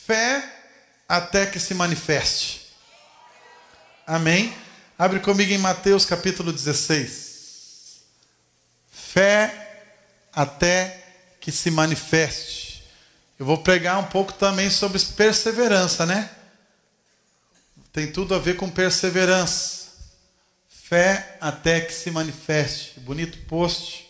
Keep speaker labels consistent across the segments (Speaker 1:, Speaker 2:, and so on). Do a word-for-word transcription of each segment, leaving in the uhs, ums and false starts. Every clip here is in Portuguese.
Speaker 1: Fé até que se manifeste. Amém? Abre comigo em Mateus capítulo dezesseis. Fé até que se manifeste. Eu vou pregar um pouco também sobre perseverança, né? Tem tudo a ver com perseverança. Fé até que se manifeste. Bonito post.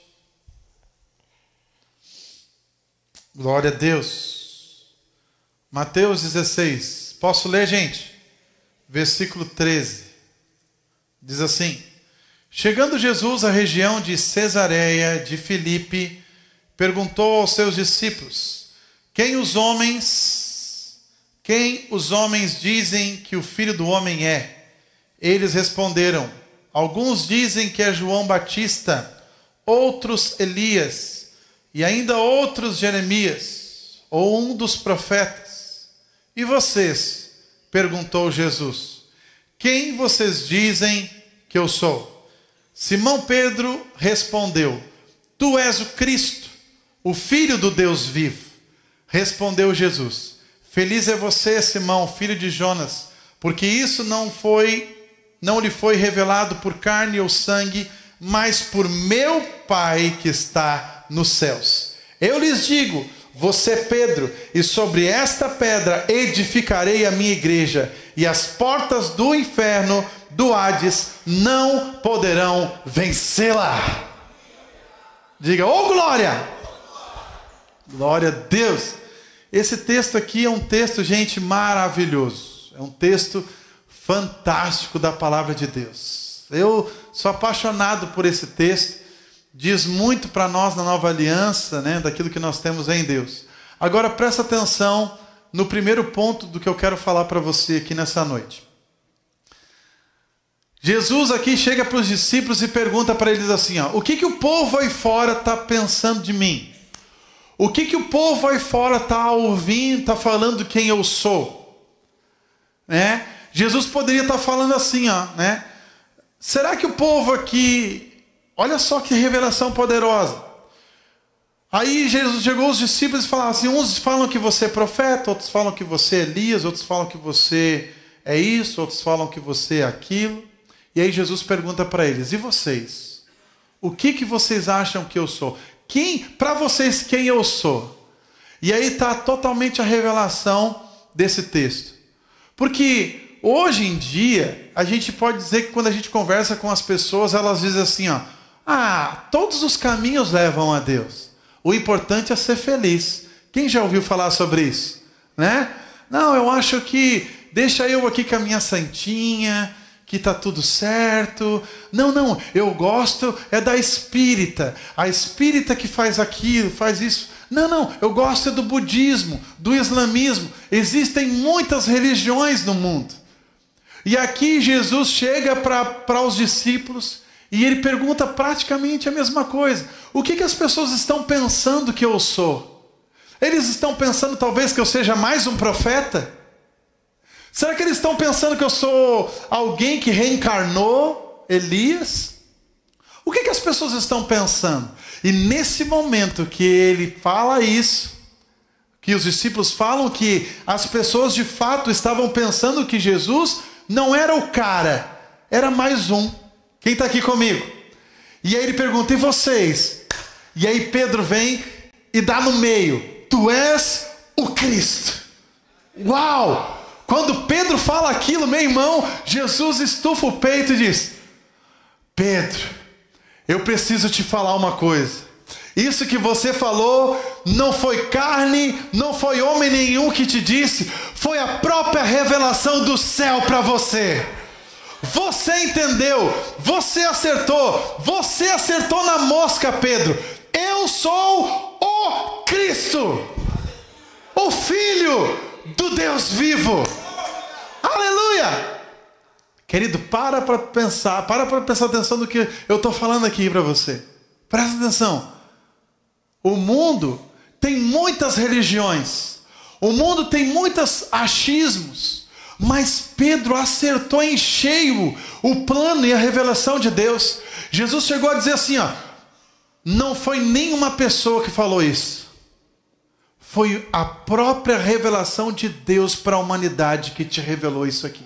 Speaker 1: Glória a Deus. Mateus dezesseis. Posso ler, gente? Versículo treze. Diz assim: chegando Jesus à região de Cesareia de Filipe, perguntou aos seus discípulos: Quem os homens, quem os homens dizem que o Filho do Homem é? Eles responderam: alguns dizem que é João Batista, outros Elias, e ainda outros Jeremias, ou um dos profetas. E vocês? Perguntou Jesus. Quem vocês dizem que eu sou? Simão Pedro respondeu: Tu és o Cristo, o Filho do Deus vivo. Respondeu Jesus: Feliz é você, Simão, filho de Jonas, porque isso não foi, não lhe foi revelado por carne ou sangue, mas por meu Pai que está nos céus. Eu lhes digo: você é Pedro, e sobre esta pedra edificarei a minha igreja, e as portas do inferno, do Hades, não poderão vencê-la. Diga: ô glória! Glória a Deus! Esse texto aqui é um texto, gente, maravilhoso. É um texto fantástico da palavra de Deus. Eu sou apaixonado por esse texto. Diz muito para nós na nova aliança, né, daquilo que nós temos em Deus. Agora presta atenção no primeiro ponto do que eu quero falar para você aqui nessa noite. Jesus aqui chega para os discípulos e pergunta para eles assim, ó, o que, que o povo aí fora está pensando de mim? O que, que o povo aí fora está ouvindo, está falando quem eu sou? Né? Jesus poderia estar falando assim, ó, né? Será que o povo aqui... Olha só que revelação poderosa. Aí Jesus chegou aos discípulos e falava assim, uns falam que você é profeta, outros falam que você é Elias, outros falam que você é isso, outros falam que você é aquilo. E aí Jesus pergunta para eles, e vocês? O que, que vocês acham que eu sou? Quem, para vocês, quem eu sou? E aí está totalmente a revelação desse texto. Porque hoje em dia, a gente pode dizer que quando a gente conversa com as pessoas, elas dizem assim, ó, ah, todos os caminhos levam a Deus. O importante é ser feliz. Quem já ouviu falar sobre isso? Né? Não, eu acho que deixa eu aqui com a minha santinha, que está tudo certo. Não, não, eu gosto é da espírita. A espírita que faz aquilo, faz isso. Não, não, eu gosto é do budismo, do islamismo. Existem muitas religiões no mundo. E aqui Jesus chega para os discípulos e ele pergunta praticamente a mesma coisa. O que, que as pessoas estão pensando que eu sou? Eles estão pensando talvez que eu seja mais um profeta? Será que eles estão pensando que eu sou alguém que reencarnou Elias? O que, que as pessoas estão pensando? E nesse momento que ele fala isso, que os discípulos falam que as pessoas de fato estavam pensando que Jesus não era o cara, era mais um. Quem está aqui comigo? E aí ele pergunta, e vocês? E aí Pedro vem e dá no meio, tu és o Cristo. Uau! Quando Pedro fala aquilo, meu irmão, Jesus estufa o peito e diz, Pedro, eu preciso te falar uma coisa. Isso que você falou não foi carne, não foi homem nenhum que te disse, foi a própria revelação do céu para você. Você entendeu, você acertou, você acertou na mosca, Pedro. Eu sou o Cristo, o Filho do Deus vivo. Aleluia! Querido, para para pensar, para para prestar atenção no que eu estou falando aqui para você. Presta atenção. O mundo tem muitas religiões, o mundo tem muitos achismos, mas Pedro acertou em cheio o plano e a revelação de Deus. Jesus chegou a dizer assim, ó, não foi nenhuma pessoa que falou isso. Foi a própria revelação de Deus para a humanidade que te revelou isso aqui.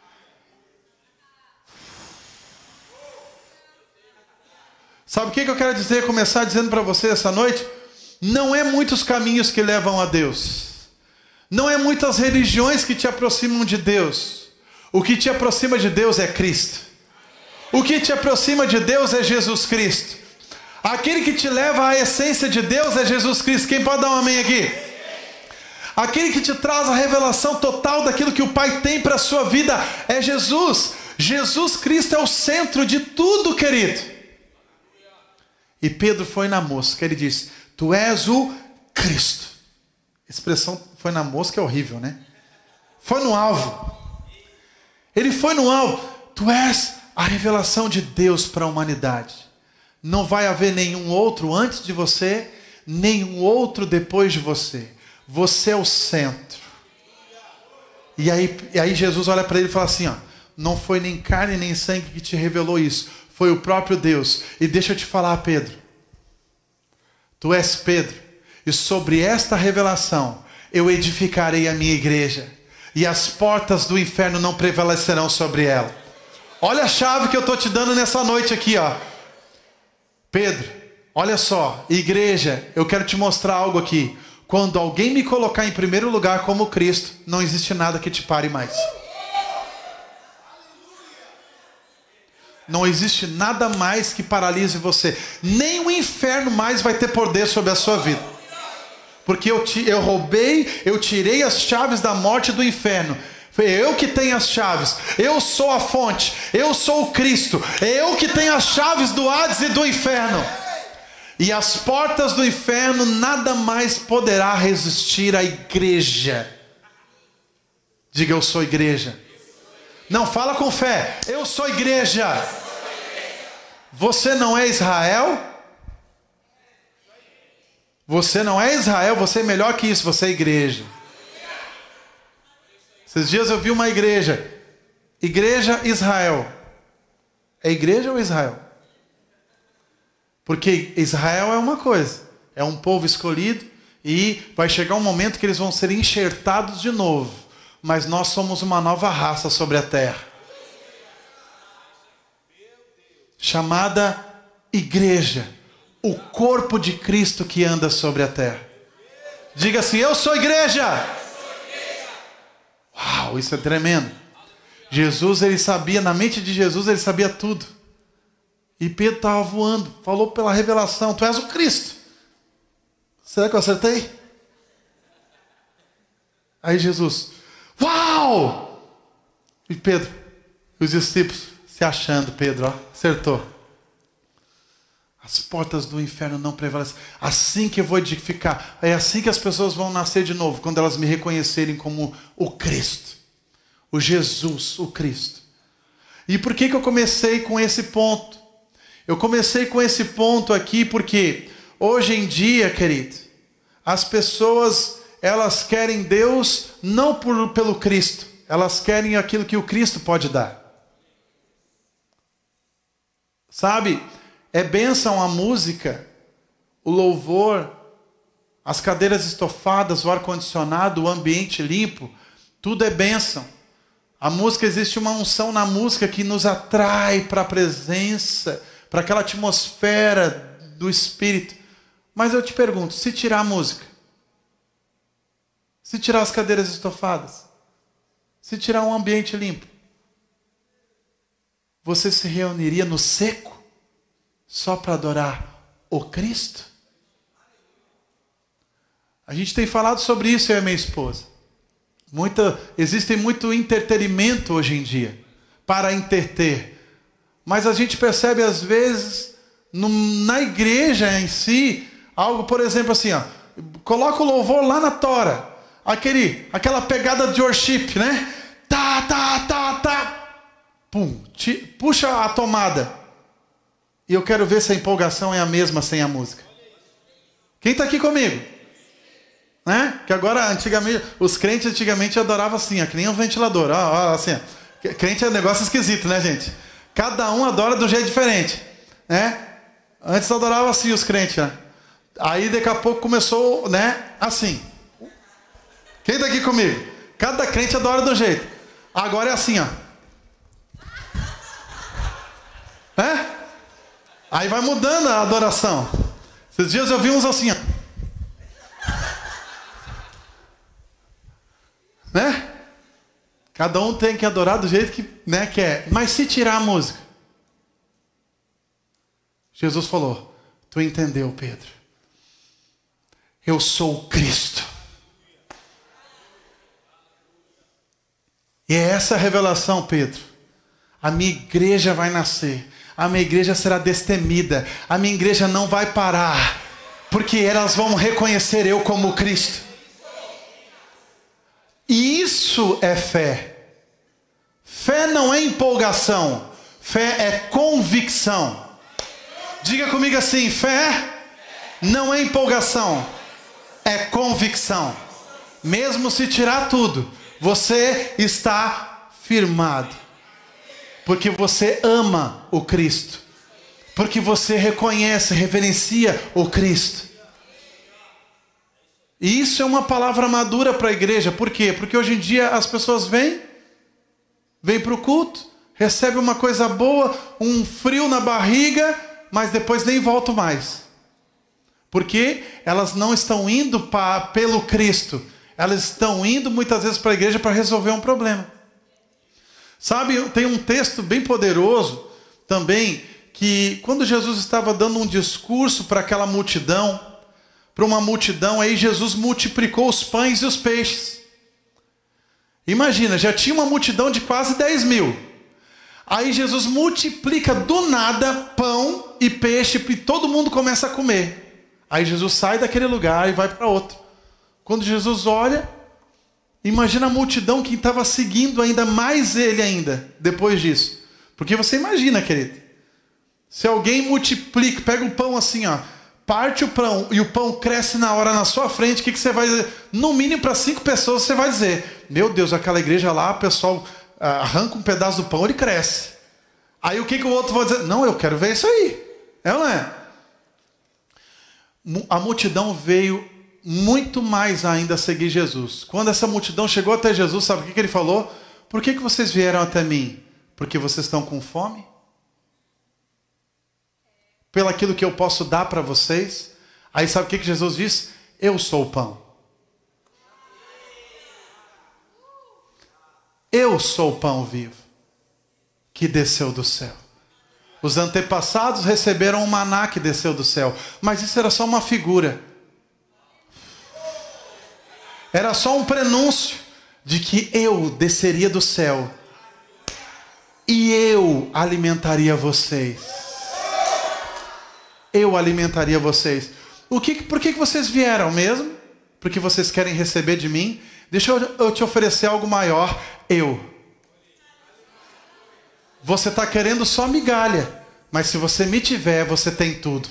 Speaker 1: Sabe o que eu quero dizer, começar dizendo para você essa noite? Não é muitos caminhos que levam a Deus. Não é muitas religiões que te aproximam de Deus. O que te aproxima de Deus é Cristo. O que te aproxima de Deus é Jesus Cristo. Aquele que te leva à essência de Deus é Jesus Cristo. Quem pode dar um amém aqui? Aquele que te traz a revelação total daquilo que o Pai tem para a sua vida é Jesus. Jesus Cristo é o centro de tudo, querido. E Pedro foi na mosca. Ele disse: tu és o Cristo. A expressão foi na mosca é horrível, né? Foi no alvo. Ele foi no alvo. Tu és a revelação de Deus para a humanidade. Não vai haver nenhum outro antes de você, nenhum outro depois de você. Você é o centro. E aí, e aí Jesus olha para ele e fala assim, ó, não foi nem carne nem sangue que te revelou isso, foi o próprio Deus. E deixa eu te falar, Pedro, tu és Pedro, e sobre esta revelação eu edificarei a minha igreja, e as portas do inferno não prevalecerão sobre ela. Olha a chave que eu estou te dando nessa noite aqui, ó. Pedro, olha só, igreja, eu quero te mostrar algo aqui. Quando alguém me colocar em primeiro lugar como Cristo, não existe nada que te pare mais. Não existe nada mais que paralise você. Nem o inferno mais vai ter poder sobre a sua vida. Porque eu, te, eu roubei, eu tirei as chaves da morte e do inferno. Foi eu que tenho as chaves. Eu sou a fonte. Eu sou o Cristo. É eu que tenho as chaves do Hades e do inferno. E as portas do inferno nada mais poderá resistir à igreja. Diga, eu sou igreja. Não, fala com fé. Eu sou igreja. Você não é Israel? Você não é Israel, você é melhor que isso, você é igreja. Esses dias eu vi uma igreja. Igreja Israel. É igreja ou Israel? Porque Israel é uma coisa. É um povo escolhido. E vai chegar um momento que eles vão ser enxertados de novo. Mas nós somos uma nova raça sobre a terra. Chamada igreja. O corpo de Cristo que anda sobre a terra. Diga assim, eu sou igreja. Uau, isso é tremendo. Jesus, ele sabia, na mente de Jesus, ele sabia tudo. E Pedro estava voando, falou pela revelação, tu és o Cristo. Será que eu acertei? Aí Jesus, uau! E Pedro, os discípulos se achando, Pedro, ó, acertou. As portas do inferno não prevalecem. Assim que eu vou edificar. É assim que as pessoas vão nascer de novo. Quando elas me reconhecerem como o Cristo. O Jesus, o Cristo. E por que que eu comecei com esse ponto? Eu comecei com esse ponto aqui porque hoje em dia, querido, as pessoas, elas querem Deus não por, pelo Cristo. Elas querem aquilo que o Cristo pode dar. Sabe? É bênção a música, o louvor, as cadeiras estofadas, o ar-condicionado, o ambiente limpo, tudo é bênção. A música, existe uma unção na música que nos atrai para a presença, para aquela atmosfera do Espírito. Mas eu te pergunto, se tirar a música, se tirar as cadeiras estofadas, se tirar um ambiente limpo, você se reuniria no seco? Só para adorar o Cristo? A gente tem falado sobre isso, eu e minha esposa. Muita, existe muito entretenimento hoje em dia, para entreter. Mas a gente percebe às vezes, no, na igreja em si, algo, por exemplo assim, ó, coloca o louvor lá na tora, aquele, aquela pegada de worship, né? Tá, tá, tá, tá. Pum, te, puxa a tomada. E eu quero ver se a empolgação é a mesma sem a música. Quem está aqui comigo? Né? Que agora, antigamente, os crentes antigamente adoravam assim, ó, que nem um ventilador. Ó, ó, assim, ó. Crente é um negócio esquisito, né, gente? Cada um adora de um jeito diferente. Né? Antes adorava assim os crentes. Né? Aí daqui a pouco começou, né, assim. Quem está aqui comigo? Cada crente adora de um jeito. Agora é assim, ó. É? Aí vai mudando a adoração. Esses dias eu vi uns assim, ó. Né? Cada um tem que adorar do jeito que, né, quer. Mas se tirar a música, Jesus falou: tu entendeu, Pedro? Eu sou o Cristo. E é essa a revelação, Pedro. A minha igreja vai nascer. A minha igreja será destemida. A minha igreja não vai parar. Porque elas vão reconhecer eu como Cristo. E isso é fé. Fé não é empolgação. Fé é convicção. Diga comigo assim: fé não é empolgação, é convicção. Mesmo se tirar tudo, você está firmado. Porque você ama o Cristo. Porque você reconhece, reverencia o Cristo. E isso é uma palavra madura para a igreja. Por quê? Porque hoje em dia as pessoas vêm, vêm para o culto, recebem uma coisa boa, um frio na barriga, mas depois nem voltam mais. Porque elas não estão indo pra, pelo Cristo. Elas estão indo muitas vezes para a igreja para resolver um problema. Sabe, tem um texto bem poderoso também, que quando Jesus estava dando um discurso para aquela multidão, para uma multidão, aí Jesus multiplicou os pães e os peixes. Imagina, já tinha uma multidão de quase dez mil. Aí Jesus multiplica do nada pão e peixe e todo mundo começa a comer. Aí Jesus sai daquele lugar e vai para outro. Quando Jesus olha, imagina a multidão que estava seguindo ainda mais ele ainda, depois disso. Porque você imagina, querido, se alguém multiplica, pega o pão assim, ó, parte o pão e o pão cresce na hora na sua frente, o que, que você vai dizer? No mínimo para cinco pessoas você vai dizer: meu Deus, aquela igreja lá, o pessoal arranca um pedaço do pão, ele cresce. Aí o que, que o outro vai dizer? Não, eu quero ver isso aí. É ou não é? A multidão veio muito mais ainda a seguir Jesus. Quando essa multidão chegou até Jesus, sabe o que, que ele falou? Por que, que vocês vieram até mim? Porque vocês estão com fome? Pelo aquilo que eu posso dar para vocês? Aí sabe o que, que Jesus disse? Eu sou o pão. Eu sou o pão vivo que desceu do céu. Os antepassados receberam o maná que desceu do céu, mas isso era só uma figura. Era só um prenúncio de que eu desceria do céu e eu alimentaria vocês. Eu alimentaria vocês. O que, por que, que vocês vieram mesmo? Porque vocês querem receber de mim? Deixa eu, eu te oferecer algo maior. Eu. Você está querendo só migalha, mas se você me tiver, você tem tudo.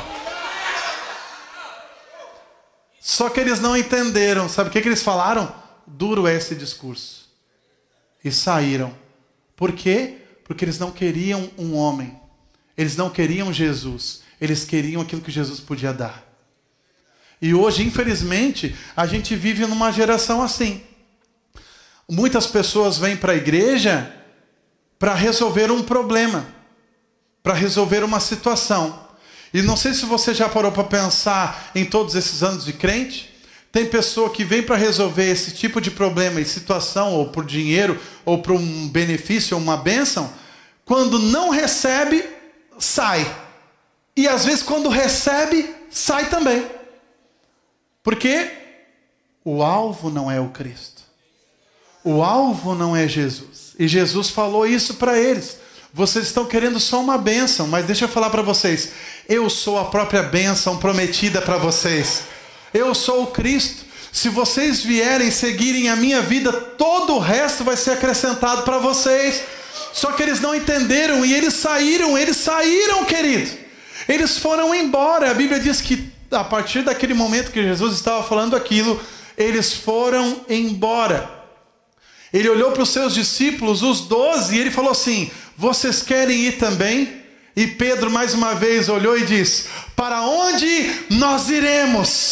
Speaker 1: Só que eles não entenderam. Sabe o que, que eles falaram? Duro é esse discurso. E saíram. Por quê? Porque eles não queriam um homem. Eles não queriam Jesus. Eles queriam aquilo que Jesus podia dar. E hoje, infelizmente, a gente vive numa geração assim. Muitas pessoas vêm para a igreja para resolver um problema, para resolver uma situação. E não sei se você já parou para pensar em todos esses anos de crente. Tem pessoa que vem para resolver esse tipo de problema e situação, ou por dinheiro, ou por um benefício, ou uma bênção. Quando não recebe, sai. E às vezes quando recebe, sai também. Porque o alvo não é o Cristo. O alvo não é Jesus. E Jesus falou isso para eles. Vocês estão querendo só uma bênção, mas deixa eu falar para vocês. Eu sou a própria bênção prometida para vocês. Eu sou o Cristo. Se vocês vierem seguirem a minha vida, todo o resto vai ser acrescentado para vocês. Só que eles não entenderam e eles saíram, eles saíram, querido. Eles foram embora. A Bíblia diz que a partir daquele momento que Jesus estava falando aquilo, eles foram embora. Ele olhou para os seus discípulos, os doze, e ele falou assim: vocês querem ir também? E Pedro mais uma vez olhou e disse: para onde nós iremos?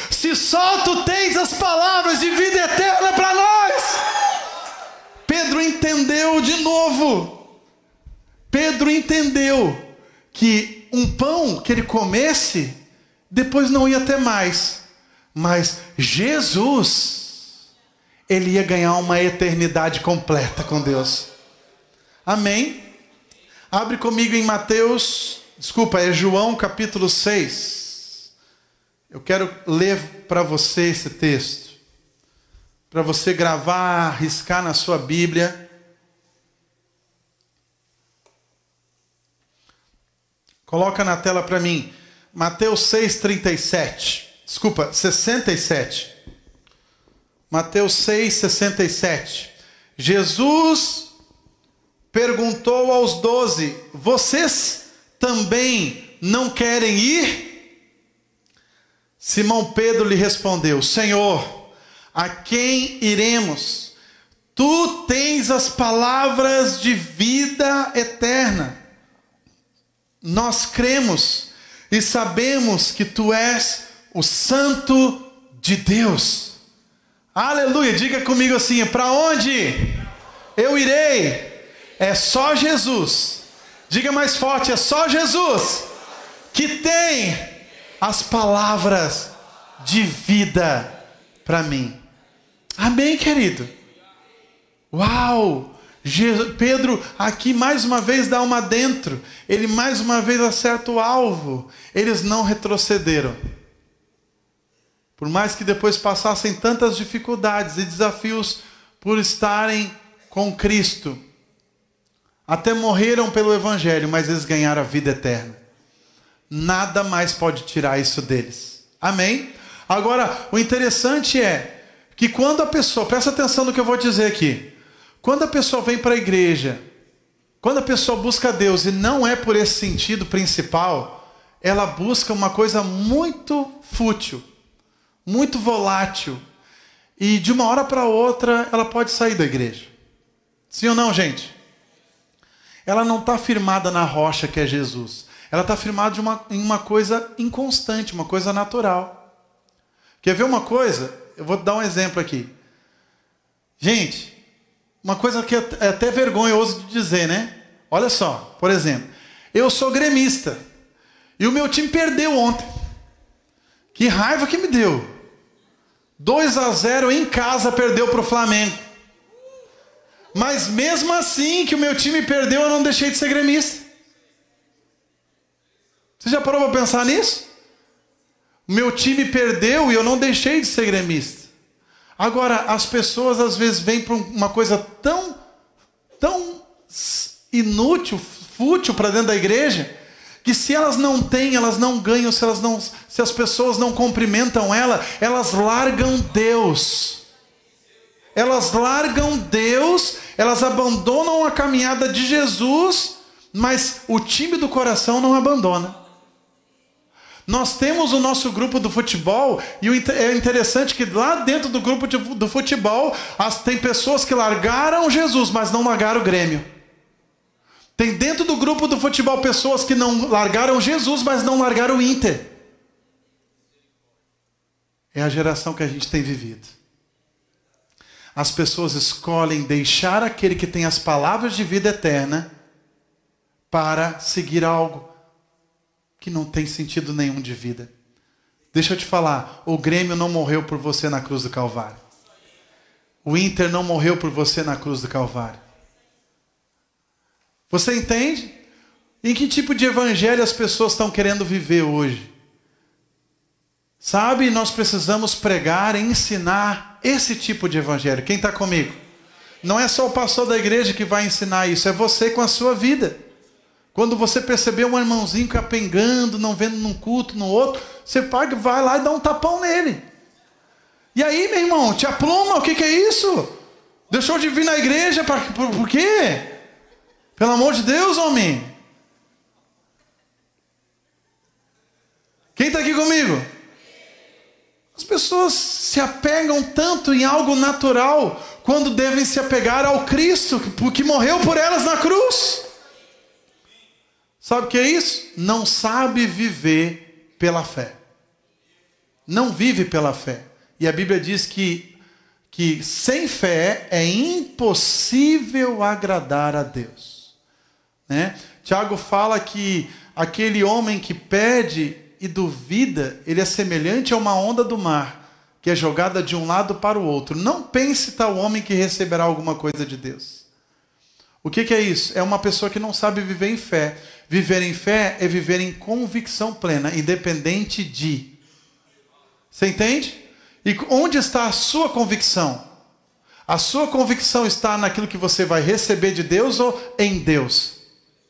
Speaker 1: se só tu tens as palavras de vida eterna para nós. Pedro entendeu de novo. Pedro entendeu que um pão que ele comesse, depois não ia ter mais. Mas Jesus, ele ia ganhar uma eternidade completa com Deus. Amém? Abre comigo em Mateus, desculpa, é João capítulo seis. Eu quero ler para você esse texto, para você gravar, riscar na sua Bíblia. Coloca na tela para mim, Mateus seis, trinta e sete. Desculpa, sessenta e sete. Mateus seis, sessenta e sete. Jesus perguntou aos doze: vocês também não querem ir? Simão Pedro lhe respondeu: Senhor, a quem iremos? Tu tens as palavras de vida eterna. Nós cremos e sabemos que tu és o Santo de Deus. Aleluia, diga comigo assim: para onde eu irei? É só Jesus. Diga mais forte: é só Jesus que tem as palavras de vida para mim. Amém, querido? Uau! Jesus, Pedro aqui mais uma vez dá uma dentro. Ele mais uma vez acerta o alvo. Eles não retrocederam. Por mais que depois passassem tantas dificuldades e desafios por estarem com Cristo, até morreram pelo Evangelho, mas eles ganharam a vida eterna. Nada mais pode tirar isso deles. Amém? Agora, o interessante é que quando a pessoa, presta atenção no que eu vou dizer aqui. Quando a pessoa vem para a igreja, quando a pessoa busca Deus e não é por esse sentido principal, ela busca uma coisa muito fútil, muito volátil, e de uma hora para outra ela pode sair da igreja. Sim ou não, gente? Ela não está firmada na rocha que é Jesus. Ela está firmada de uma, em uma coisa inconstante, uma coisa natural. Quer ver uma coisa? Eu vou dar um exemplo aqui. Gente, uma coisa que é até vergonhoso de dizer, né? Olha só, por exemplo, eu sou gremista e o meu time perdeu ontem. Que raiva que me deu. dois a zero em casa perdeu para o Flamengo. Mas mesmo assim que o meu time perdeu, eu não deixei de ser gremista. Você já parou para pensar nisso? O meu time perdeu e eu não deixei de ser gremista. Agora, as pessoas às vezes vêm para uma coisa tão, tão inútil, fútil para dentro da igreja, que se elas não têm, elas não ganham, se, elas não, se as pessoas não cumprimentam ela, elas largam Deus. Elas largam Deus, elas abandonam a caminhada de Jesus, mas o time do coração não abandona. Nós temos o nosso grupo do futebol, e é interessante que lá dentro do grupo de, do futebol, as, tem pessoas que largaram Jesus, mas não largaram o Grêmio. Tem dentro do grupo do futebol pessoas que não largaram Jesus, mas não largaram o Inter. É a geração que a gente tem vivido. As pessoas escolhem deixar aquele que tem as palavras de vida eterna para seguir algo que não tem sentido nenhum de vida. Deixa eu te falar, o Grêmio não morreu por você na cruz do Calvário. O Inter não morreu por você na cruz do Calvário. Você entende? Em que tipo de evangelho as pessoas estão querendo viver hoje? Sabe, nós precisamos pregar e ensinar esse tipo de evangelho. Quem está comigo? Não é só o pastor da igreja que vai ensinar isso, é você com a sua vida. Quando você perceber um irmãozinho capengando, não vendo num culto, no outro, você paga, vai lá e dá um tapão nele. E aí, meu irmão, te apluma, o que, que é isso? Deixou de vir na igreja, pra, por, por quê? Pelo amor de Deus, homem. Quem está aqui comigo? As pessoas se apegam tanto em algo natural, quando devem se apegar ao Cristo, que morreu por elas na cruz. Sabe o que é isso? Não sabe viver pela fé. não vive pela fé. E a Bíblia diz que, que sem fé é impossível agradar a Deus. Né? Tiago fala que aquele homem que pede e duvida, ele é semelhante a uma onda do mar, que é jogada de um lado para o outro. Não pense tal homem que receberá alguma coisa de Deus. O que, que é isso? É uma pessoa que não sabe viver em fé. Viver em fé é viver em convicção plena, independente de. Você entende? E onde está a sua convicção? A sua convicção está naquilo que você vai receber de Deus ou em Deus?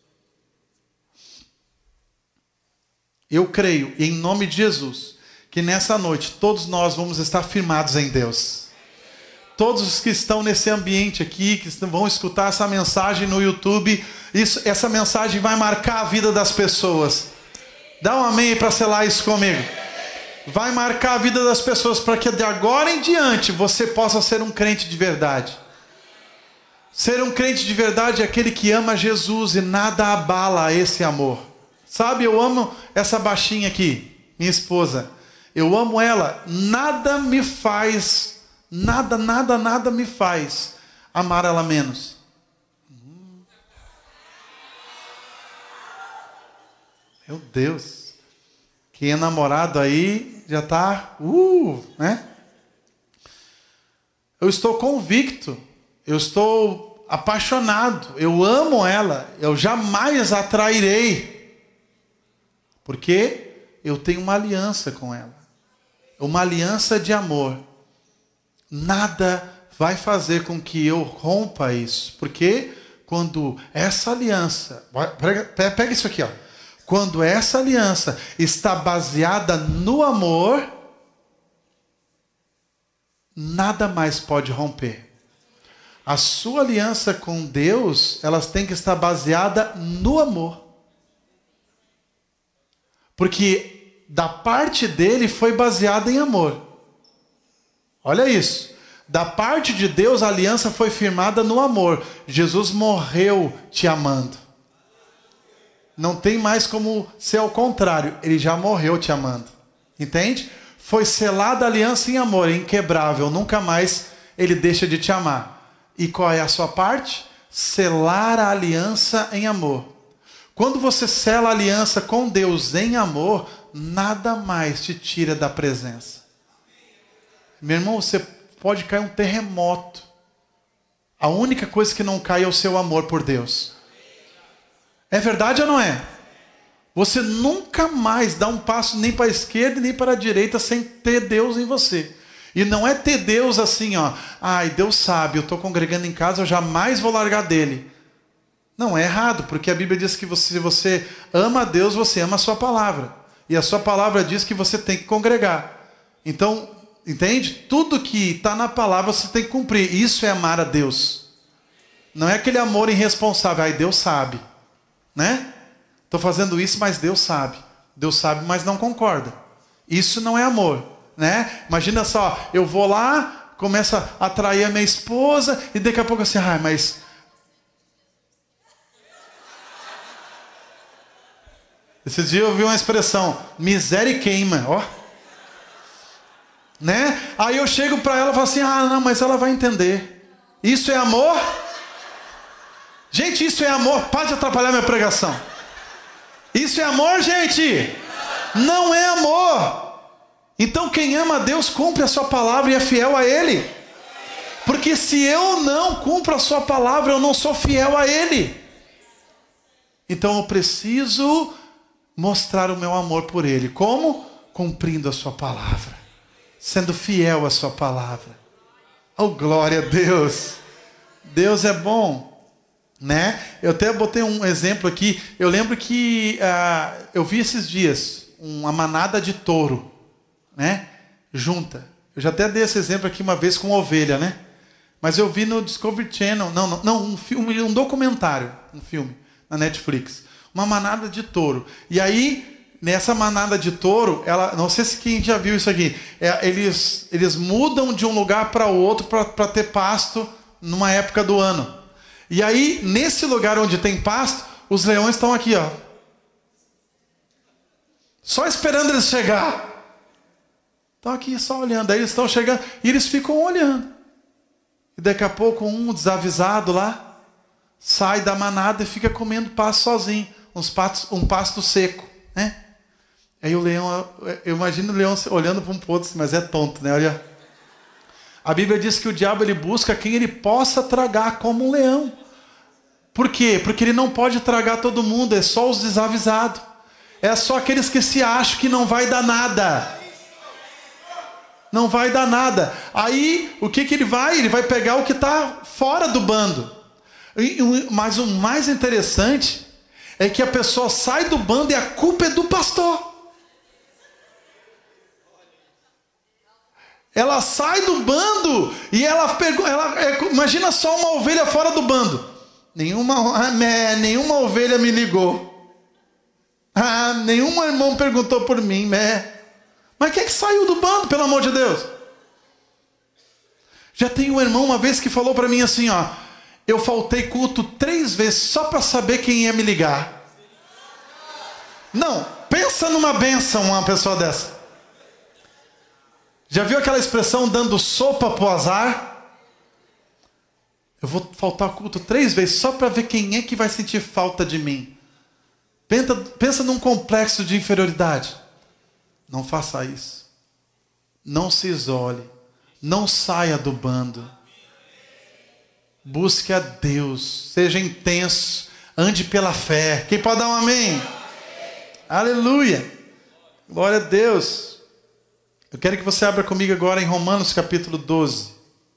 Speaker 1: Eu creio, em nome de Jesus, que nessa noite todos nós vamos estar firmados em Deus. Todos os que estão nesse ambiente aqui, que vão escutar essa mensagem no YouTube, isso, essa mensagem vai marcar a vida das pessoas. Dá um amém para selar isso comigo. Vai marcar a vida das pessoas para que de agora em diante você possa ser um crente de verdade. Ser um crente de verdade é aquele que ama Jesus e nada abala esse amor. Sabe, eu amo essa baixinha aqui, minha esposa. Eu amo ela, nada me faz... Nada, nada, nada me faz amar ela menos. Meu Deus. Quem é namorado aí já está... Uh, né? Eu estou convicto. Eu estou apaixonado. Eu amo ela. Eu jamais a trairei. Porque eu tenho uma aliança com ela. Uma aliança de amor. Nada vai fazer com que eu rompa isso. Porque quando essa aliança... Pega, pega isso aqui, ó. Quando essa aliança está baseada no amor, nada mais pode romper. A sua aliança com Deus, elas têm que estar baseada no amor. Porque da parte dele foi baseada em amor. Olha isso. Da parte de Deus, a aliança foi firmada no amor. Jesus morreu te amando. Não tem mais como ser ao contrário. Ele já morreu te amando. Entende? Foi selada a aliança em amor, é inquebrável. Nunca mais ele deixa de te amar. E qual é a sua parte? Selar a aliança em amor. Quando você sela a aliança com Deus em amor, nada mais te tira da presença. Meu irmão, você pode cair um terremoto. A única coisa que não cai é o seu amor por Deus. É verdade ou não é? Você nunca mais dá um passo nem para a esquerda nem para a direita sem ter Deus em você. E não é ter Deus assim, ó. Ai, Deus sabe, eu estou congregando em casa, eu jamais vou largar dele. Não, é errado, porque a Bíblia diz que você, se você ama a Deus, você ama a sua palavra. E a sua palavra diz que você tem que congregar. Então... Entende? Tudo que está na palavra você tem que cumprir. Isso é amar a Deus. Não é aquele amor irresponsável. Ai, Deus sabe. Né? Estou fazendo isso, mas Deus sabe. Deus sabe, mas não concorda. Isso não é amor. Né? Imagina só, eu vou lá, começo a atrair a minha esposa e daqui a pouco assim, ai, mas... Esse dia eu ouvi uma expressão, miséria e queima. Ó. Né? Aí eu chego para ela e falo assim, ah, não, mas ela vai entender. Isso é amor? Gente, isso é amor. Para de atrapalhar minha pregação. Isso é amor, gente? Não é amor. Então quem ama a Deus cumpre a sua palavra e é fiel a Ele. Porque se eu não cumpro a sua palavra, eu não sou fiel a Ele. Então eu preciso mostrar o meu amor por Ele. Como? Cumprindo a sua palavra. Sendo fiel à sua palavra. Oh, glória a Deus. Deus é bom, né? Eu até botei um exemplo aqui. Eu lembro que uh, eu vi esses dias uma manada de touro, né? Junta. Eu já até dei esse exemplo aqui uma vez com ovelha, né? Mas eu vi no Discovery Channel, não, não, não um filme, um documentário, um filme na Netflix. Uma manada de touro. E aí nessa manada de touro, ela, não sei se quem já viu isso aqui, é, eles, eles mudam de um lugar para o outro para ter pasto numa época do ano. E aí, nesse lugar onde tem pasto, os leões estão aqui, ó. Só esperando eles chegar. Estão aqui só olhando. Aí eles estão chegando e eles ficam olhando. E daqui a pouco um desavisado lá sai da manada e fica comendo pasto sozinho. Uns pastos, um pasto seco, né? Aí o leão, eu imagino o leão olhando para um outro, mas é tonto, né? Olha. A Bíblia diz que o diabo ele busca quem ele possa tragar como um leão. Por quê? Porque ele não pode tragar todo mundo, é só os desavisados. É só aqueles que se acham que não vai dar nada. Não vai dar nada. Aí, o que que ele vai? Ele vai pegar o que está fora do bando. Mas o mais interessante é que a pessoa sai do bando e a culpa é do pastor. Ela sai do bando e ela pegou, ela, é, imagina só uma ovelha fora do bando. Nenhuma, ah, né, nenhuma ovelha me ligou. Ah, nenhum irmão perguntou por mim, né? Mas quem é que saiu do bando, pelo amor de Deus? Já tem um irmão uma vez que falou para mim assim, ó, eu faltei culto três vezes só para saber quem ia me ligar. Não, pensa numa bênção uma pessoa dessa. Já viu aquela expressão dando sopa pro azar? Eu vou faltar culto três vezes só para ver quem é que vai sentir falta de mim. Pensa, pensa num complexo de inferioridade. Não faça isso. Não se isole. Não saia do bando. Busque a Deus. Seja intenso. Ande pela fé. Quem pode dar um amém? Amém. Aleluia. Glória a Deus. Eu quero que você abra comigo agora em Romanos capítulo doze.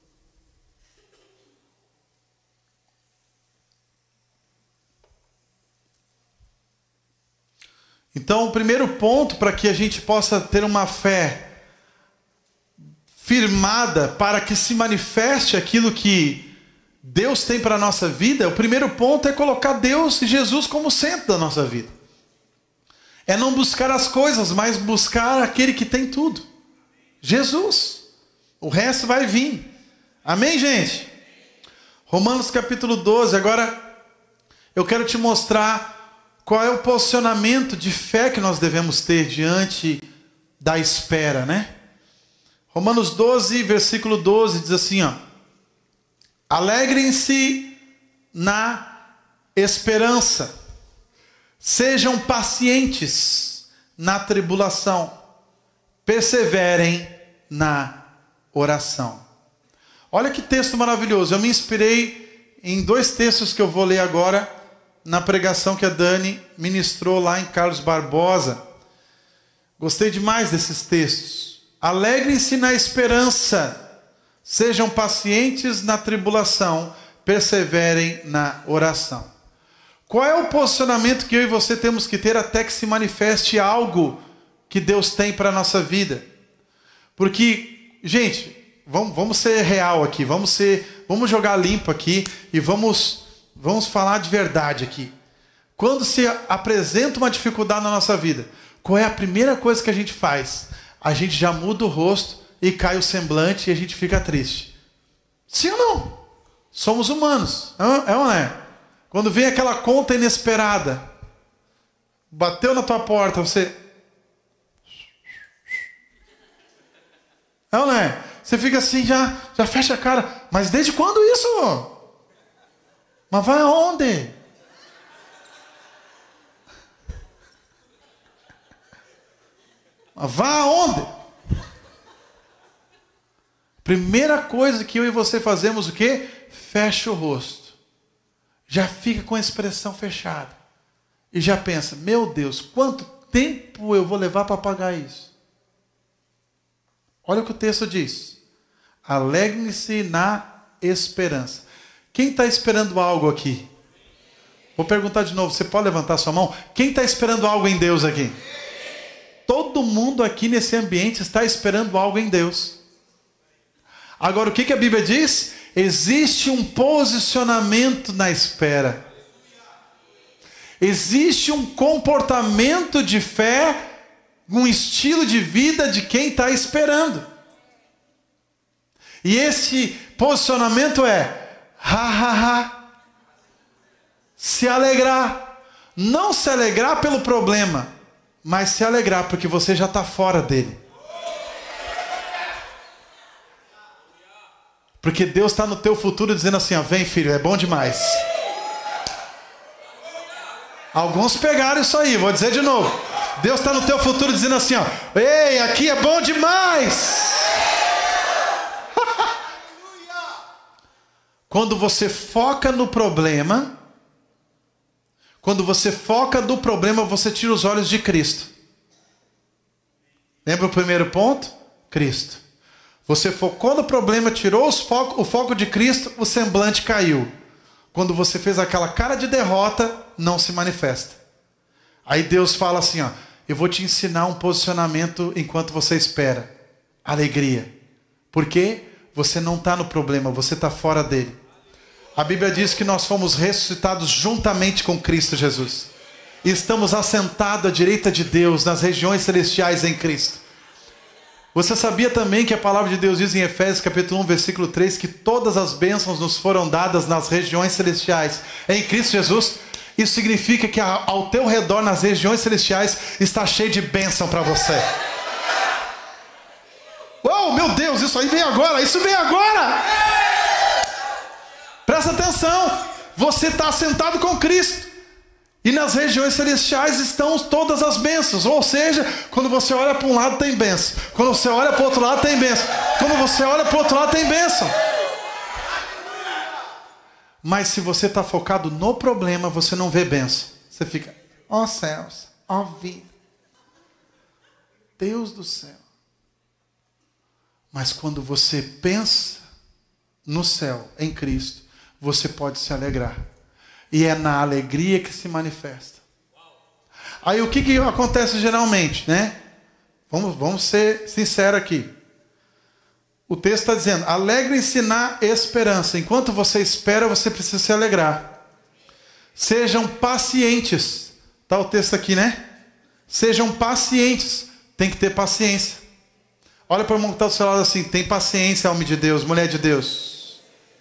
Speaker 1: Então, o primeiro ponto para que a gente possa ter uma fé firmada para que se manifeste aquilo que Deus tem para a nossa vida, o primeiro ponto é colocar Deus e Jesus como centro da nossa vida. É não buscar as coisas, mas buscar aquele que tem tudo. Jesus. O resto vai vir. Amém, gente? Romanos capítulo doze. Agora, eu quero te mostrar qual é o posicionamento de fé que nós devemos ter diante da espera, né? Romanos doze, versículo doze, diz assim, ó. Alegrem-se na esperança. Sejam pacientes na tribulação. Perseverem na oração. Olha que texto maravilhoso. Eu me inspirei em dois textos que eu vou ler agora na pregação que a Dani ministrou lá em Carlos Barbosa. Gostei demais desses textos. Alegrem-se na esperança, sejam pacientes na tribulação, perseverem na oração. Qual é o posicionamento que eu e você temos que ter até que se manifeste algo que Deus tem para a nossa vida? Porque, gente, vamos, vamos ser real aqui, vamos, ser, vamos jogar limpo aqui e vamos, vamos falar de verdade aqui. Quando se apresenta uma dificuldade na nossa vida, qual é a primeira coisa que a gente faz? A gente já muda o rosto e cai o semblante e a gente fica triste. Sim ou não? Somos humanos, é ou não é? Quando vem aquela conta inesperada, bateu na tua porta, você... É ou não é? Você fica assim, já, já fecha a cara. Mas desde quando isso? Mas vai aonde? Mas vai aonde? Primeira coisa que eu e você fazemos, o quê? Fecha o rosto. Já fica com a expressão fechada. E já pensa, meu Deus, quanto tempo eu vou levar para pagar isso? Olha o que o texto diz. Alegrem-se na esperança. Quem está esperando algo aqui? Vou perguntar de novo, você pode levantar sua mão? Quem está esperando algo em Deus aqui? Todo mundo aqui nesse ambiente está esperando algo em Deus. Agora, o que, que a Bíblia diz? Existe um posicionamento na espera. Existe um comportamento de fé, um estilo de vida de quem está esperando. E esse posicionamento é ha, ha, ha. Se alegrar. Não se alegrar pelo problema, mas se alegrar porque você já está fora dele. Porque Deus está no teu futuro dizendo assim, ó, vem filho, é bom demais. Alguns pegaram isso aí, vou dizer de novo. Deus está no teu futuro dizendo assim, ó, ei, aqui é bom demais. Quando você foca no problema, quando você foca no problema, você tira os olhos de Cristo. Lembra o primeiro ponto? Cristo. Você focou no problema, tirou os foco, o foco de Cristo, o semblante caiu. Quando você fez aquela cara de derrota, não se manifesta. Aí Deus fala assim, ó, eu vou te ensinar um posicionamento enquanto você espera. Alegria. Por quê? Você não está no problema, você está fora dele. A Bíblia diz que nós fomos ressuscitados juntamente com Cristo Jesus. E estamos assentados à direita de Deus, nas regiões celestiais em Cristo. Você sabia também que a palavra de Deus diz em Efésios capítulo um, versículo três, que todas as bênçãos nos foram dadas nas regiões celestiais em Cristo Jesus? Isso significa que ao teu redor, nas regiões celestiais, está cheio de bênção para você. Oh, meu Deus, isso aí vem agora, isso vem agora! Presta atenção, você está assentado com Cristo. E nas regiões celestiais estão todas as bênçãos. Ou seja, quando você olha para um lado tem bênção. Quando você olha para o outro lado tem bênção. Quando você olha para o outro lado tem bênção. Mas se você está focado no problema, você não vê bênção. Você fica, ó oh, céus, ó oh, vida. Deus do céu. Mas quando você pensa no céu, em Cristo, você pode se alegrar. E é na alegria que se manifesta. Aí o que, que acontece geralmente, né? Vamos, vamos ser sinceros aqui. O texto está dizendo, alegrem-se na esperança. Enquanto você espera, você precisa se alegrar. Sejam pacientes. Está o texto aqui, né? Sejam pacientes. Tem que ter paciência. Olha para o irmão que está do seu lado assim, tem paciência, homem de Deus, mulher de Deus.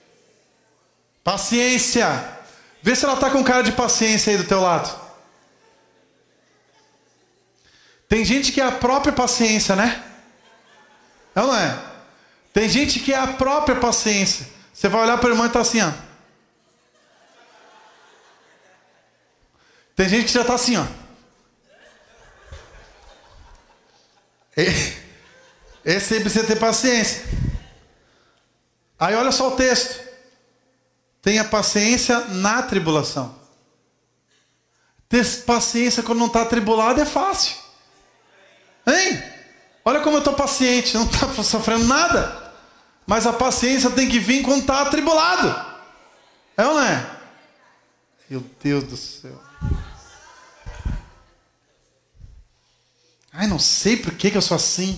Speaker 1: Paciência. Vê se ela está com cara de paciência aí do teu lado. Tem gente que é a própria paciência, né? É ou não é? Tem gente que é a própria paciência. Você vai olhar para o irmão e está assim, ó. Tem gente que já está assim, ó. Esse aí precisa ter paciência. Aí olha só o texto. Tenha paciência na tribulação. Ter paciência quando não está atribulado é fácil. Hein? Olha como eu estou paciente, não está sofrendo nada. Mas a paciência tem que vir quando está atribulado. É ou não é? Meu Deus do céu. Ai, não sei por que, que eu sou assim.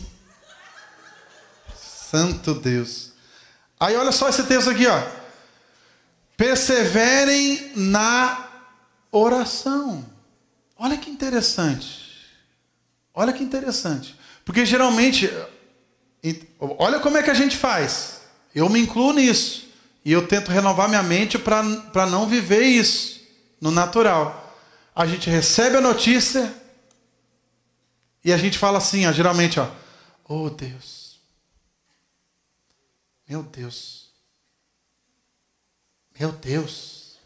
Speaker 1: Santo Deus. Aí olha só esse texto aqui, ó. Perseverem na oração. Olha que interessante. Olha que interessante. Porque geralmente, olha como é que a gente faz. Eu me incluo nisso. E eu tento renovar minha mente para não viver isso no natural. A gente recebe a notícia e a gente fala assim, ó, geralmente, ó. Oh Deus. Meu Deus. Meu Deus.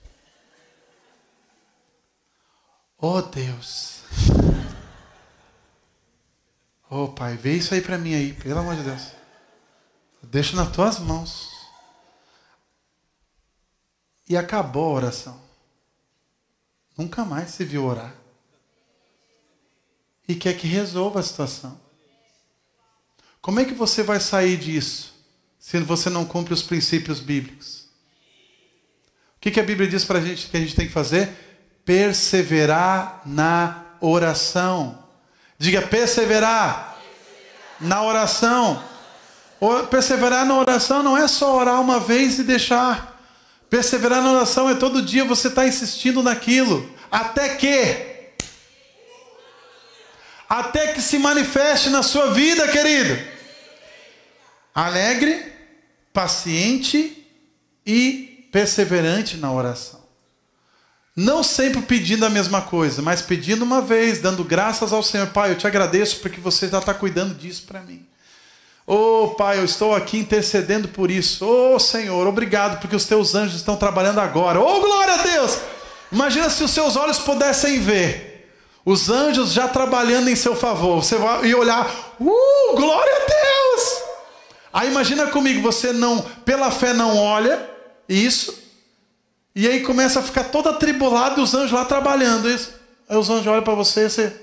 Speaker 1: Oh Deus. Oh Pai, vê isso aí para mim aí, pelo amor de Deus. Deixa nas tuas mãos. E acabou a oração. Nunca mais se viu orar. E quer que resolva a situação. Como é que você vai sair disso se você não cumpre os princípios bíblicos? O que, que a Bíblia diz para a gente que a gente tem que fazer? Perseverar na oração. Diga, perseverar, perseverar. Na oração. Perseverar na oração não é só orar uma vez e deixar. Perseverar na oração é todo dia você estar insistindo naquilo. Até que? Até que se manifeste na sua vida, querido. Alegre, paciente e perseverante na oração. Não sempre pedindo a mesma coisa, mas pedindo uma vez, dando graças ao Senhor. Pai, eu te agradeço porque você já está cuidando disso para mim. Oh, Pai, eu estou aqui intercedendo por isso. Oh, Senhor, obrigado porque os teus anjos estão trabalhando agora. Oh, glória a Deus! Imagina se os seus olhos pudessem ver os anjos já trabalhando em seu favor. Você vai olhar, uh, glória a Deus! Aí imagina comigo, você não, pela fé não olha isso, e aí começa a ficar todo atribulado e os anjos lá trabalhando. Isso. Aí os anjos olham para você e você...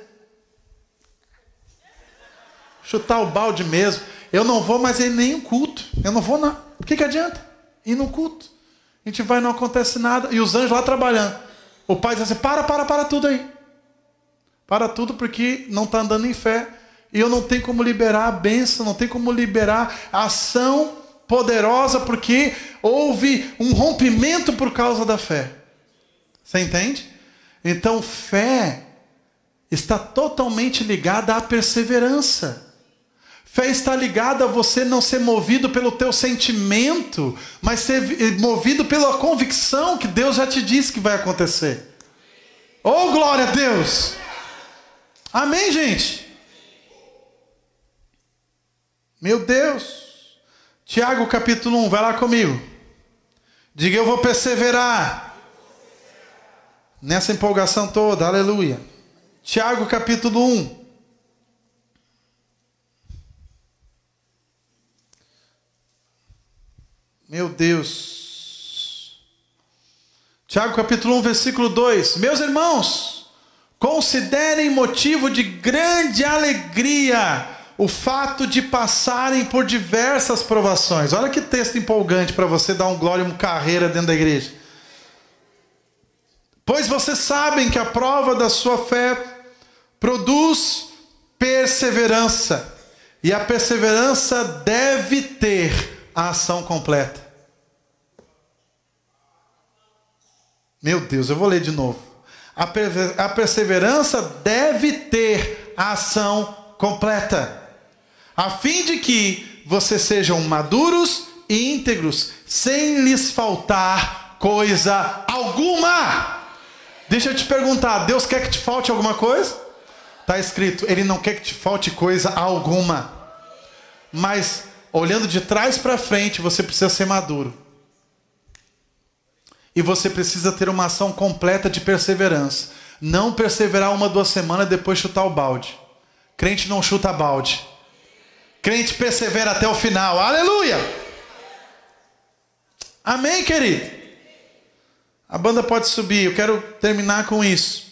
Speaker 1: chutar o balde mesmo. Eu não vou mais em nenhum culto. Eu não vou, não. O que, que adianta? Ir no culto. A gente vai e não acontece nada. E os anjos lá trabalhando. O pai diz assim, para, para, para tudo aí. Para tudo porque não está andando em fé. E eu não tenho como liberar a bênção, não tenho como liberar a ação poderosa porque houve um rompimento por causa da fé. Você entende? Então, fé está totalmente ligada à perseverança. Fé está ligada a você não ser movido pelo teu sentimento, mas ser movido pela convicção que Deus já te disse que vai acontecer. Oh, glória a Deus! Amém, gente? Meu Deus! Tiago capítulo um, vai lá comigo. Diga, eu vou perseverar. Nessa empolgação toda, aleluia. Tiago capítulo um. Meu Deus. Tiago capítulo um, versículo dois. Meus irmãos, considerem motivo de grande alegria o fato de passarem por diversas provações. Olha que texto empolgante para você dar um glória e uma carreira dentro da igreja. Pois vocês sabem que a prova da sua fé produz perseverança. E a perseverança deve ter a ação completa. Meu Deus, eu vou ler de novo. A, perver- a perseverança deve ter a ação completa, a fim de que vocês sejam maduros e íntegros, sem lhes faltar coisa alguma. Deixa eu te perguntar, Deus quer que te falte alguma coisa? Está escrito, Ele não quer que te falte coisa alguma. Mas olhando de trás para frente, você precisa ser maduro. E você precisa ter uma ação completa de perseverança. Não perseverar uma, duas semanas e depois chutar o balde. Crente não chuta balde. Crente persevera até o final. Aleluia! Amém, querido? A banda pode subir. Eu quero terminar com isso.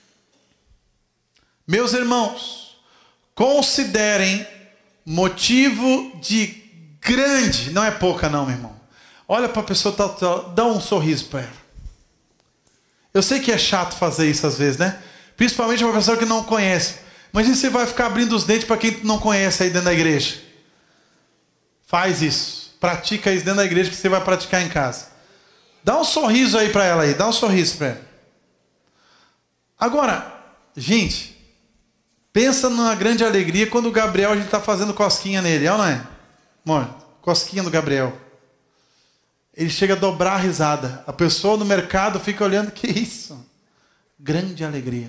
Speaker 1: Meus irmãos, considerem motivo de grande, não é pouca não, meu irmão. Olha para a pessoa, tá, tá, dá um sorriso para ela. Eu sei que é chato fazer isso às vezes, né? Principalmente para uma pessoa que não conhece. Imagina você vai ficar abrindo os dentes para quem não conhece aí dentro da igreja. Faz isso. Pratica isso dentro da igreja que você vai praticar em casa. Dá um sorriso aí para ela aí, dá um sorriso para ela. Agora, gente, pensa numa grande alegria quando o Gabriel, a gente está fazendo cosquinha nele, é ou não é? Amor, cosquinha do Gabriel. Ele chega a dobrar a risada. A pessoa no mercado fica olhando, que isso? Grande alegria.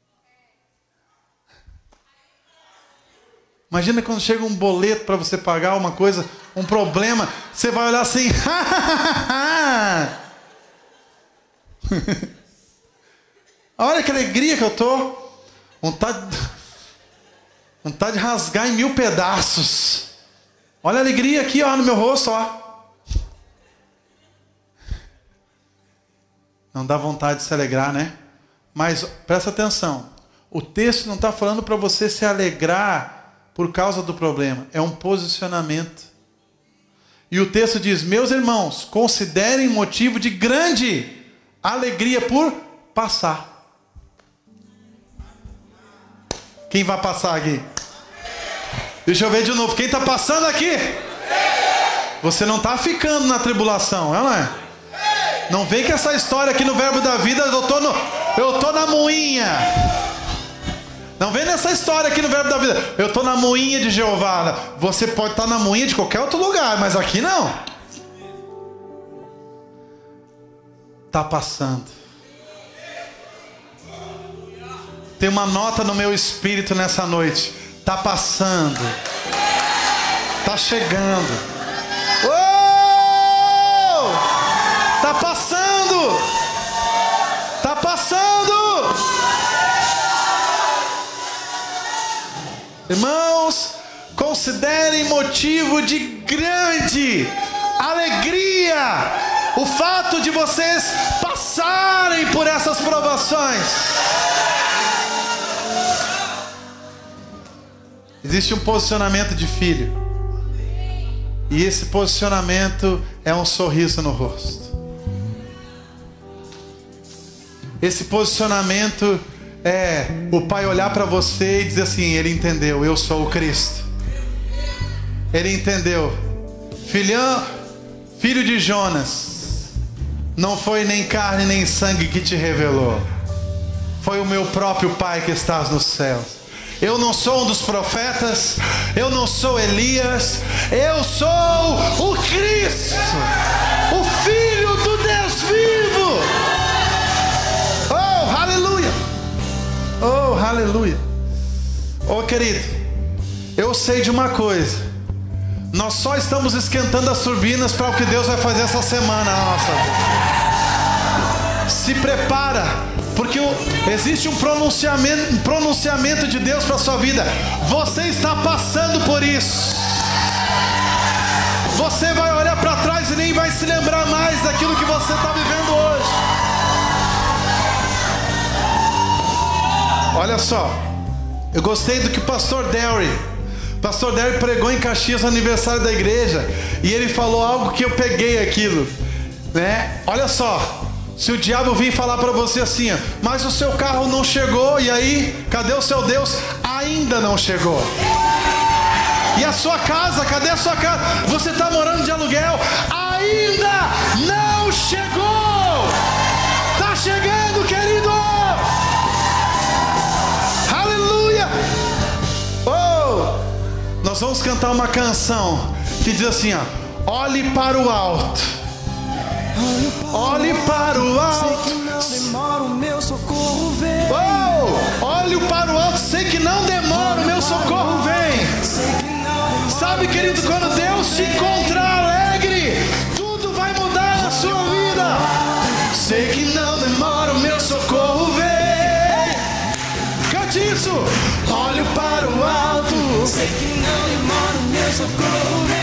Speaker 1: Imagina quando chega um boleto para você pagar uma coisa, um problema, você vai olhar assim, olha que alegria que eu tô. Vontade, vontade de rasgar em mil pedaços. Olha a alegria aqui, ó, no meu rosto, ó. Não dá vontade de se alegrar, né? Mas presta atenção. O texto não está falando para você se alegrar por causa do problema. É um posicionamento. E o texto diz, meus irmãos, considerem motivo de grande alegria por passar. Quem vai passar aqui? Deixa eu ver de novo. Quem está passando aqui? Você não está ficando na tribulação, não é? Não vem com essa história aqui no Verbo da Vida, eu tô, no, eu tô na moinha. Não vem nessa história aqui no Verbo da Vida, eu tô na moinha de Jeová. Você pode estar na moinha de qualquer outro lugar, mas aqui não. Tá passando. Tem uma nota no meu espírito nessa noite. Tá passando. Tá chegando. Oh! Tá passando. Tá passando. Irmãos, considerem motivo de grande alegria o fato de vocês passarem por essas provações. Existe um posicionamento de filho, e esse posicionamento é um sorriso no rosto. Esse posicionamento é o pai olhar para você e dizer assim: ele entendeu, eu sou o Cristo. Ele entendeu. Filhão, filho de Jonas, não foi nem carne nem sangue que te revelou, foi o meu próprio Pai que estás nos céus. Eu não sou um dos profetas, eu não sou Elias, eu sou o Cristo, o Filho do Deus vivo. Oh, aleluia! Oh, aleluia! Oh, querido, eu sei de uma coisa: nós só estamos esquentando as turbinas para o que Deus vai fazer essa semana na nossa vida. Se prepara, porque existe um pronunciamento, um pronunciamento de Deus para a sua vida. Você está passando por isso. Você vai olhar para trás e nem vai se lembrar mais daquilo que você está vivendo hoje. Olha só, eu gostei do que o pastor Derry Pastor Derry pregou em Caxias no aniversário da igreja, e ele falou algo que eu peguei aquilo, né? Olha só, se o diabo vir falar para você assim: mas o seu carro não chegou, e aí, cadê o seu Deus? Ainda não chegou. E a sua casa, cadê a sua casa? Você está morando de aluguel, ainda não chegou. Está chegando, querido. Aleluia. Oh, nós vamos cantar uma canção que diz assim, ó: olhe para o alto, olhe para o alto, sei que não demora o meu socorro vem. Oh, olhe para o alto, sei que não demora o meu socorro vem. Sabe, querido, quando Deus te encontrar alegre, tudo vai mudar na sua vida. Sei que não demora o meu socorro vem. Cante isso. Olho para o alto, sei que não demora o meu socorro vem.